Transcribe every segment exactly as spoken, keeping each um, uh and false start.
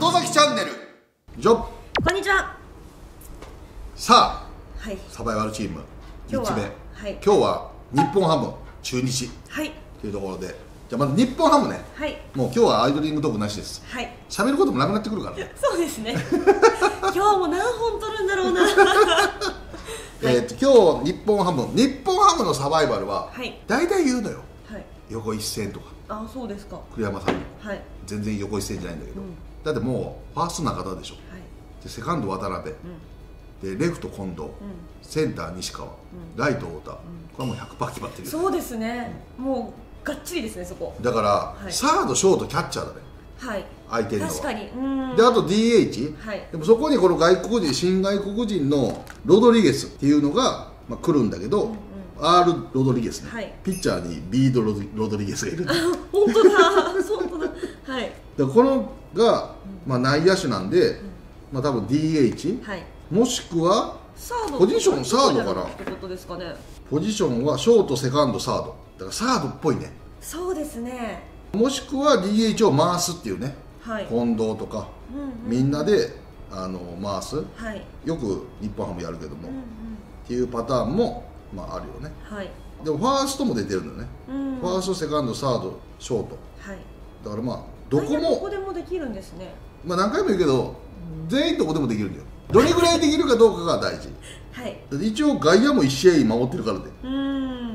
外崎チャンネル以上。 こんにちは。 さあ、 はい、 サバイバルチーム今日はみっつめ、 はい、 今日は日本ハム中日はいというところで、じゃあまず日本ハムね、 はい、 もう今日はアイドリングトークなしです。 はい、 喋ることもなくなってくるからね。 そうですね今日も何本取るんだろうなえっと今日日本ハム日本ハムのサバイバルは、 はい、 大体言うのよ、 はい、 横一線とか。 あ、そうですか。 栗山さんも、 はい、 全然横一線じゃないんだけど、 うん、 だってもうファースト中田でしょ、 はい、 でセカンド渡辺、うん、でレフト近藤、うん、センター西川、うん、ライト太田、うん、これはもう ひゃくパーセント 決まってるよ。 そうですね、うん、もうがっちりですね、そこだから、はい、サードショートキャッチャーだね、 はい、 相手のは確かに。うん、 であと ディーエイチ、 はい、でもそこにこの外国人新外国人のロドリゲスっていうのが、まあ、来るんだけど、うんうん、アール ロドリゲスね、はい、ピッチャーに ビー ド ロドリゲスがいる。 本当だ本当だ。はい、 でこのが、まあ、内野手なんで、うん、まあ多分 ディーエイチ、はい、もしくはサード、 ポジションサードかなってことですかね。 ポジションはショートセカンドサードだからサードっぽいね。 そうですね。 もしくは ディーエイチ を回すっていうね、はい、近藤とか、うんうん、みんなであの回す、はい、よく日本ハムやるけども、うんうん、っていうパターンも、まあ、あるよね、はい、でもファーストも出てるんだよね、うん、ファーストセカンドサードショート、はい、だからまあどこもどこでもできるんですね。 まあ何回も言うけど全員どこでもできるんだよ。どれぐらいできるかどうかが大事はい、一応外野もいち試合守ってるからで、うん、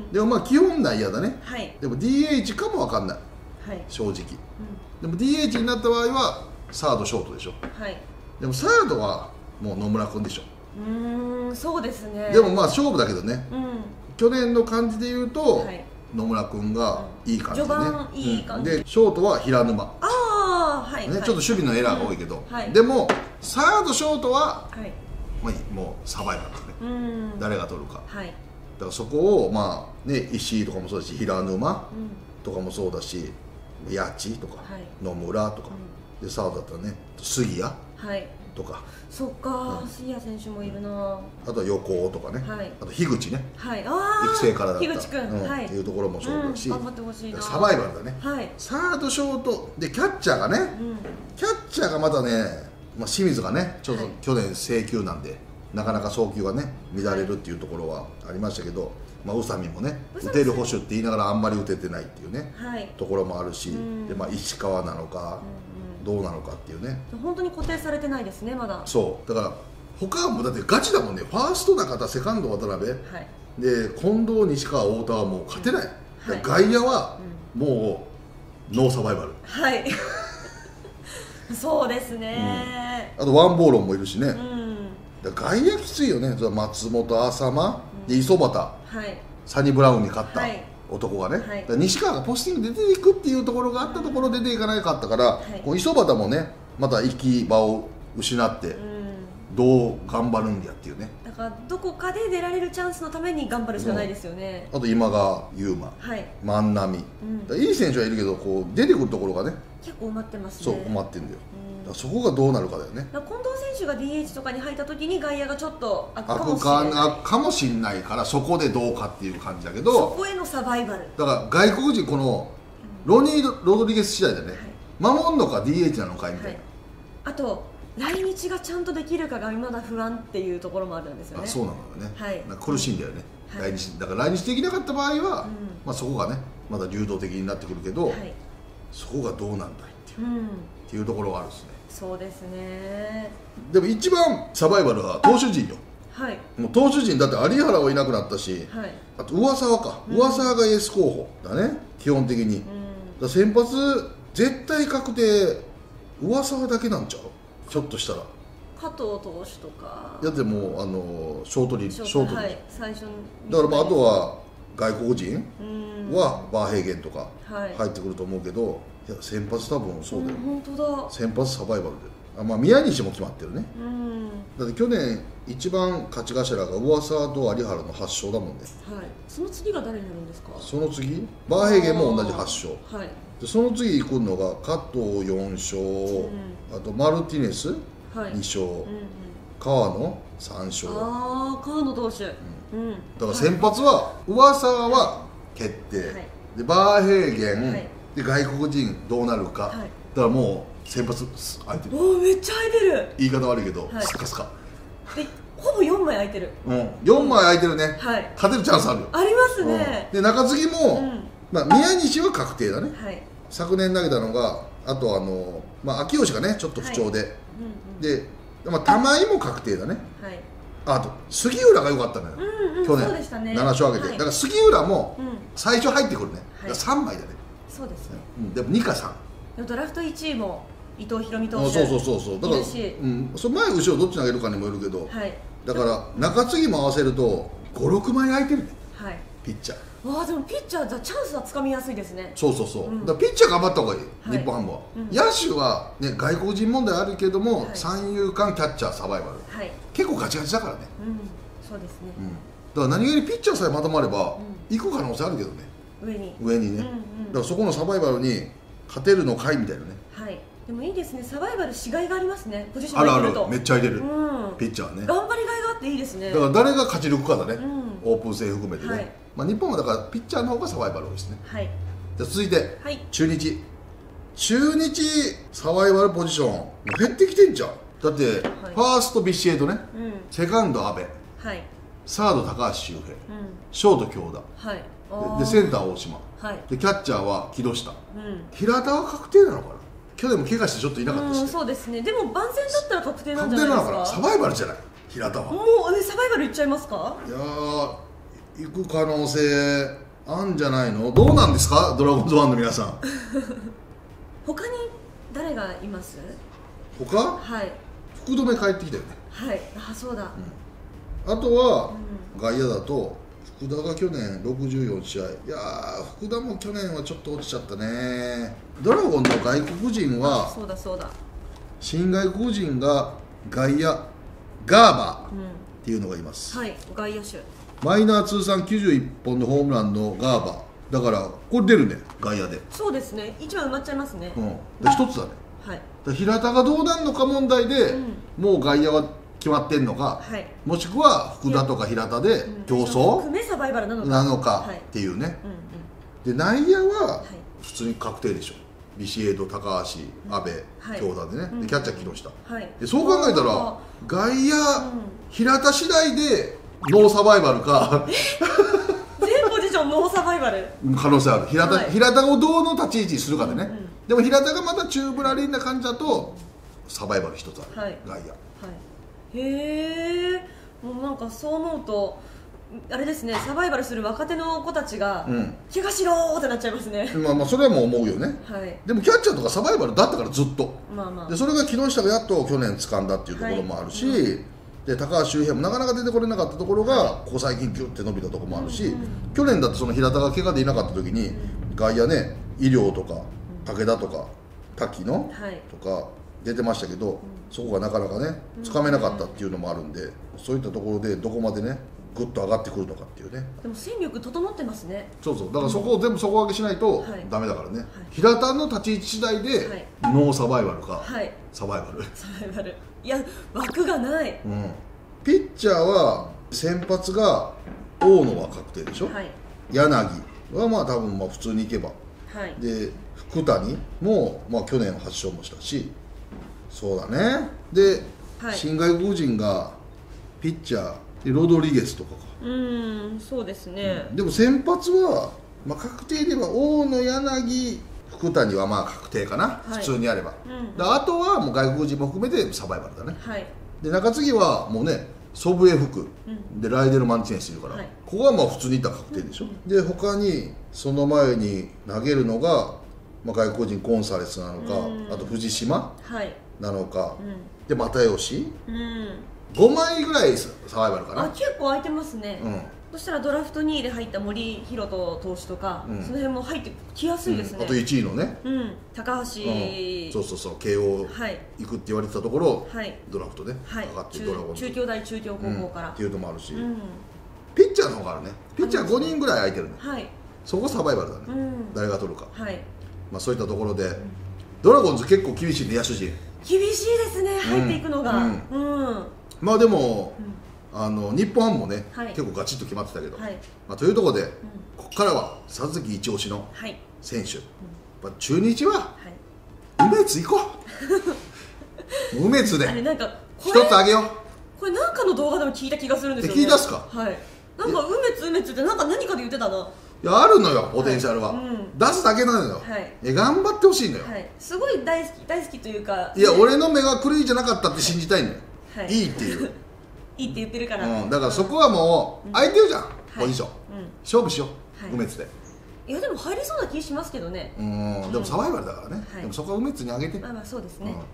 でもまあ基本内野だね、はい、でも ディーエイチ かも分かんない、はい、正直、うん、でも ディーエイチ になった場合はサードショートでしょ、はい、でもサードはもう野村君でしょ。 うーん、そうですね。 でもまあ勝負だけどね、うん、去年の感じで言うと、はい、野村君がいい感じでね、 序盤いい感じ、 うん、でショートは平沼、 ああ、はい、 ね、はい、ちょっと守備のエラーが多いけど、うん、はい、でもサードショートは、はい、まあ、もうサバイバルですね、うん、誰が取るか、はい、だからそこをまあね、石井とかもそうだし平沼とかもそうだし、谷地とか、はい、野村とか、うん、でサードだったらね杉谷、はい、とか。 そっか、うん、杉谷選手もいるな。 あとは横尾とかね、はい、あと樋口ね、 はい、あ育成からだった樋口君、 うん、はい、っていうところもそうだし、 うん、頑張ってほしいな。 サバイバルだね、はい、サードショートでキャッチャーがね、うん、キャッチャーがまたね、まあ、清水がねちょっと去年制球なんで、はい、なかなか送球がね乱れるっていうところはありましたけど、まあ、宇佐美もね打てる捕手って言いながらあんまり打ててないっていうね、はい、ところもあるし、うん、でまあ、石川なのか、うん、どうなのかっていうね。 本当に固定されてないですねまだ。そうだから他はもうだってガチだもんね。ファースト中田、セカンド渡辺、はい、で近藤、西川、太田はもう勝てない、うん、外野はもうノーサバイバル、はいそうですね、 うん、あとワンボーロンもいるしね、うん、だ外野きついよね。松本、浅間、うん、で磯端、はい、サニブラウンに勝った男がね、はい、西川がポスティングで出ていくっていうところがあったところで出ていかなかったから、はい、こう磯端もねまた行き場を失って、うん、どう頑張るんやっていうね。 だからどこかで出られるチャンスのために頑張るしかないですよね、 うん、あと今川優馬、はい、万波、うん、いい選手はいるけどこう出てくるところがね結構埋まってますね。 そう埋まってるんだよ、うん、だそこがどうなるかだよね。 近藤選手が ディーエイチ とかに入った時に外野がちょっと開くかもしれない開くかもしれないからそこでどうかっていう感じだけど、 そこへのサバイバルだから外国人このロニー・ロドリゲス次第だね、はい、守るのか ディーエイチ なのかみたいな、はい、あと来日がちゃんとできるかがまだ不安っていうところもあるんですよね。 あそうなのよね、はい、なんか苦しいんだよね、はい、来日だから来日できなかった場合は、うん、まあ、そこがねまだ流動的になってくるけど、はい、そこがどうなんだいっていう、うん、っていうところがあるんですね。 そうですね。 でも一番サバイバルは投手陣よ、はい、もう投手陣だって有原はいなくなったし、はい、あと上沢か、うん、上沢がエース候補だね基本的に、うん、だ先発絶対確定上沢だけなんちゃうひょっとしたら。 加藤投手とかだってもうあのショートリショート、はい、最初にだからまああとは外国人はバーヘーゲンとか入ってくると思うけど、はい、いや先発多分そうだよ、 うん、本当だ。 先発サバイバルで、あ、まあ、宮西も決まってるね、うん、だって去年一番勝ち頭が上沢と有原のはっ勝だもんね、 はい、その次が誰になるんですか。 その次バーヘーゲンも同じはっ勝、はい、でその次来るのが加藤よん勝、うん、あとマルティネスに勝、はい、うんうん、川野さん勝。 ああ川野投手、うん、 だから先発は上沢は決定、はい、でバーヘーゲン、はい、で外国人どうなるか、はい、 からもう先発空いてる。 おお、めっちゃ空いてる。 言い方悪いけど、 はい、 スカスカでほぼよんまい空いてる。 うん、よんまい空いてるね、 はい、 勝てるチャンスあるよ。 ありますね、 うん、で中継ぎも、 うん、 まあ、宮西は確定だね、 はい、 昨年投げたのが、あとあの、まあ、秋吉がねちょっと不調で、はい、うんうん、で、まあ、玉井も確定だね、はい、あと杉浦が良かったのよ、うんうん、去年、ね、なな勝挙げて、はい、だから杉浦も最初入ってくるね、はい、さんまいだね、 そうですね、 うん、でもにかさん、 ドラフトいちいも伊藤大海投手、 そうそうそうそう、だから、うん、その前後ろどっち投げるかにもよるけど、はい、だから中継ぎも合わせるとご、ろくまい空いてるね、はい、ピッチャー。 ああ、でもピッチャーじゃチャンスはつかみやすいですね。そうそうそう、うん、だからピッチャー頑張った方がいい、はい、日本ハムは、うん、野手は、ね、外国人問題あるけども、はい、三遊間キャッチャーサバイバル、はい、結構ガチガチだからね、 うん、そうですね、 うん、だから何気にピッチャーさえまとまれば、うん、行く可能性あるけどね、 上に上にね、うんうん、だからそこのサバイバルに勝てるのかいみたいなね。はい、 でもいいですね、サバイバルしがいがありますね、ポジションがいけると。 あるある、めっちゃ入れる、うん、ピッチャーね、 頑張りがいがあっていいですね。 だから誰が勝ち抜くかだね、うん、オープン戦含めてね、はい、まあ、日本はだからピッチャーの方がサバイバル多いですね。はい、じゃ続いて、はい、中日中日サバイバルポジション減ってきてんじゃん。だって、はい、ファーストビシエドね、うん、セカンド阿部、はい、サード高橋周平、うん、ショート京田、はい、で, でセンター大島、はい、でキャッチャーは木下、うん、平田は確定なのかな。去年も怪我してちょっといなかったし、ね、 そうですね。でも番宣だったら確定なんじゃないですか。確定なのかな。サバイバルじゃない平田は。 もうえサバイバルいっちゃいますか。 いやー、行く可能性あんじゃないの。どうなんですか、ドラゴンズファンの皆さん他に誰がいます？ 他？はい、福留帰ってきたよね。 はい、あ、そうだ、 うん、あとは、うん、外野だと福田が去年ろくじゅうよんしあい、いやー福田も去年はちょっと落ちちゃったね。ドラゴンの外国人はそうだそうだ、 新外国人が外野ガーバーっていうのがいます、 うん、はい、外野手マイナー通算きゅうじゅういっぽんのホームランのガーバーだから、これ出るね、外野で。 そうですね、一番埋まっちゃいますね。 うん、で一つだね、はい、だ平田がどうなるのか問題で、うん、もう外野は決まってんのか、はい、もしくは福田とか平田で競争、 うん、サバイバルなのかなのかっていうね、はい、うんうん、で内野は普通に確定でしょ。ビシエド、高橋、阿部、はい、京田でね、でキャッチャー木下、はい、でそう考えたら外野、うん、平田次第でノーサバイバルか全ポジションノーサバイバル可能性ある。平田、はい、平田をどうの立ち位置にするかでね、うんうん、でも平田がまた中ぶらりんな感じだとサバイバル一つある、はい、外野、はい、 へえ、もうなんかそう思うとあれですね、サバイバルする若手の子たちが、うん、怪我しろーってなっちゃいますね。 まあまあそれはもう思うよね、はい、でもキャッチャーとかサバイバルだったからずっと、まあまあ、でそれが木下がやっと去年掴んだっていうところもあるし、はい、うん、で高橋周平もなかなか出てこれなかったところが、はい、ここ最近ギュッて伸びたところもあるし、うんうん、去年だってその平田が怪我でいなかった時に、うん、外野ね、医療とか武田とか滝野、はい、とか出てましたけど、うん、そこがなかなかねつかめなかったっていうのもあるんで、そういったところでどこまでねぐっと上がってくるのかっていうね。 でも戦力整ってますね。 そうそう、だからそこを全部底上げしないとダメだからね、はい、平田の立ち位置次第で、はい、ノーサバイバルか、はい、サバイバルサバイバル、いや枠がない、 うん、ピッチャーは先発が大野は確定でしょ、はい、柳はまあ多分まあ普通にいけば、はい、で福谷もまあ去年はち勝もしたし、そうだね。で、はい、新外国人がピッチャーロドリゲスとかか、 うん、そうですね、 うん、でも先発は、まあ、確定で言えば大野、柳、福谷はまあ確定かな、はい、普通にやれば、うん、であとはもう外国人も含めてサバイバルだね、はい、で中継ぎはもうね祖父江福、うん、でライデル・マンチネスいるから、はい、ここはまあ普通にいったら確定でしょ、うん、で他にその前に投げるのが、まあ、外国人コンサレスなのか、うん、あと藤島なのか、はい、うん、で又吉、うん、ごまいぐらいサバイバルかな。 あ、結構空いてますね、うん、そしたらドラフトにいで入った森弘人投手とか、うん、その辺も入ってきやすいですね、 うん、あといちいのね、 うん、高橋、うん、 そうそうそう、慶応行くって言われてたところ、はい、ドラフトで、 はい、 上がってドラゴンズ中京大中京高校から、うん、 っていうのもあるし、うん、ピッチャーの方があるね。ピッチャーごにんぐらい空いてるね、はい、そこサバイバルだね、うん、誰が取るか、はい、まあ、そういったところで、うん、ドラゴンズ結構厳しいね、野手陣厳しいですね、入っていくのが、うんうん、 まあでも、うん、あの日本ハムもね、はい、結構ガチッと決まってたけど、はい、まあ、というところで、うん、ここからは佐々木一押しの選手、はい、まあ、中日は、はい、う梅津行こう梅津であれなんか一つあげよう。 これなんかの動画でも聞いた気がするんですよね。 聞いたっすか。 はい、なんか梅津梅津ってなんか何かで言ってたな。 いやあるのよポテンシャルは、 はい、うん、 出すだけなのよ、はい、え頑張ってほしいのよ、 はい、すごい大好き大好きというか、 いや、ね、俺の目が狂いじゃなかったって信じたいのよ、はい、いいっていういいって言ってるから、 うん、だからそこはもう空いてるじゃん、うん、ポジション、はい、うん、勝負しよう、はい、梅津で。 いやでも入りそうな気しますけどね。 うん、でもサバイバルだからね、はい、でもそこは梅津にあげて。 まあまあそうですね、うん、はい、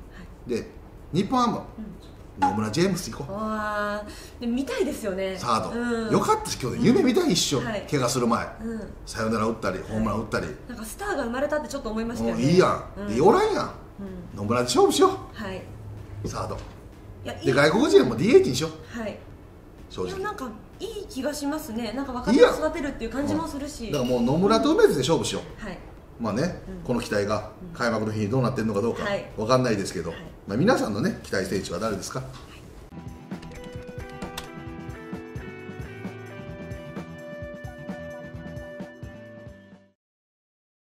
で日本ハム、うん、野村ジェームス行こう。 あで見たいですよね、 サード、 うん、 よかったし今日、ね、夢見たい一緒、はい、怪我する前、 うん、 サヨナラ打ったりホームラン打ったり、はい、 なんかスターが生まれたってちょっと思いましたよね。 いいやん、うん、でおらんやん、うん、野村で勝負しよう、はい、サードいやいいで外国人はもう ディーエイチ にしよう、はい、正直いやなんかいい気がしますね。なんか若手を育てるっていう感じもするし、 だからもう野村と梅津で勝負しよう、はい、まあね、うん、この期待が開幕の日にどうなってるのかどうかわかんないですけど、はい、まあ皆さんのね期待選手は誰ですか。